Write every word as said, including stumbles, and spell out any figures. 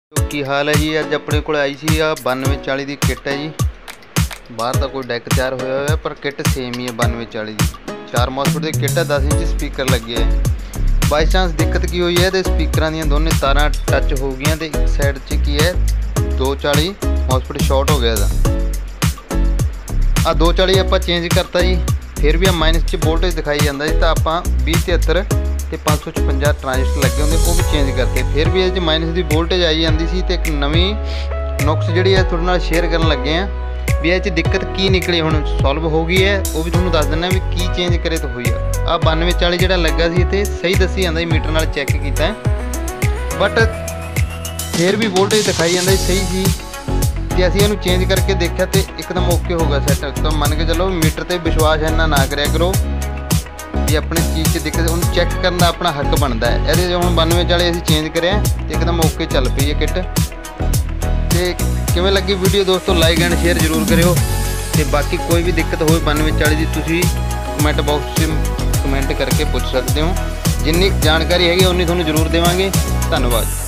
ਕੀ ਹਾਲ ਹੈ ਜੀ। ਅੱਜ ਆਪਣੇ ਕੋਲ ਆਈ ਸੀ ਆ ਬਾਨਵੇਂ ਚਾਲੀ ਦੀ ਕਿੱਟ ਹੈ ਜੀ। ਬਾਹਰ ਤਾਂ ਕੋਈ ਡੈਕ ਤਿਆਰ ਹੋਇਆ ਹੋਇਆ ਪਰ ਕਿੱਟ ਸੇਮ ਹੀ ਹੈ ਬਾਨਵੇਂ ਚਾਲੀ ਦੀ। ਚਾਰ ਮੌਸਫੈਟ ਦੀ ਕਿੱਟ ਹੈ, ਦਸ ਇੰਚ ਸਪੀਕਰ ਲੱਗੇ ਹੈ। ਬਾਈ ਚਾਂਸ ਦਿੱਕਤ ਕੀ ਹੋਈ ਹੈ ਤੇ ਸਪੀਕਰਾਂ ਦੀਆਂ ਦੋਨੇ ਤਾਰਾਂ ਟੱਚ ਹੋ ਗਈਆਂ ਤੇ ਇੱਕ ਸਾਈਡ 'ਚ ਕੀ ਹੈ ਦੋ ਚਾਲੀ ਮੌਸਫੈਟ ਸ਼ਾਰਟ ਹੋ ਗਿਆ ਇਹਦਾ। ਆ ਦੋ ਚਾਲੀ ਆਪਾਂ ਚੇਂਜ ਕਰਤਾ ਜੀ, ਫਿਰ ਵੀ ਆ ਮਾਈਨਸ 'ਚ ਵੋਲਟੇਜ ਦਿਖਾਈ ਜਾਂਦਾ ਜੀ। ਤਾਂ ਆਪਾਂ ਵੀਹ ਤਿਹੱਤਰ ਤੇ ਪੰਜ सौ छप्पन ट्रांजिस्टर लगे होंगे वो भी चेंज करते, फिर भी ये माइनस की वोल्टेज आई जाती सी। तो एक नवी नुक्स जी है थोड़े नाल शेयर करन लगे हैं भी ये दिक्कत की निकली हुण सॉल्व हो गई है। वो भी तुहानूं दस दिना भी की चेंज करे तो हुई है। आ बानवे चाली जो लगा सी इत्थे सही दसी जांदा मीटर नाल चैक किया बट फिर भी वोल्टेज दिखाई जांदा सही सी। तो असीं इहनूं चेंज करके देखा तो एकदम ओके हो गया सैट। तो मन के चलो मीटर ते विश्वास इन्ना ना करया करो भी अपने चीज़ से दिक्कत उन्हें चैक करने का अपना हक बनता है। ये जो हम बानवे चाली असीं चेंज करे एकदम ओके चल पई है किट। तो किवें लगी वीडियो दोस्तों लाइक एंड शेयर जरूर करियो। तो बाकी कोई भी दिक्कत हो बानवे चाली की तुसीं कमेंट बॉक्स में कमेंट करके पूछ सकते हो। जिन्नी जानकारी हैगी उन्नी तुहानूं जरूर देवांगे। धन्यवाद।